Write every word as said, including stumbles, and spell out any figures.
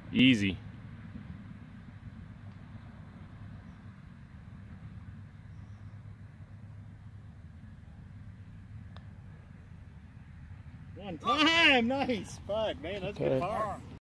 Easy. One time, nice. Fuck, man, that's Okay. good par.